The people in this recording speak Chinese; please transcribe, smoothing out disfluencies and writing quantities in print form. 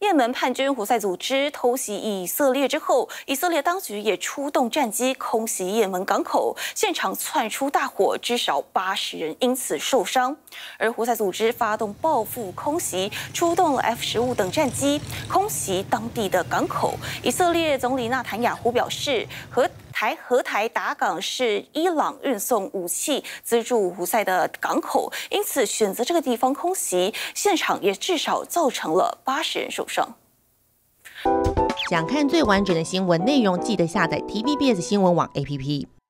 也门叛军胡塞组织偷袭以色列之后，以色列当局也出动战机空袭也门港口，现场窜出大火，至少80人因此受伤。而胡塞组织发动报复空袭，出动了 F-15等战机空袭当地的港口。以色列总理纳坦雅胡表示，和台达港是伊朗运送武器资助胡塞的港口，因此选择这个地方空袭，现场也至少造成了80人受伤。 想看最完整的新闻内容，记得下载 TVBS 新闻网 APP。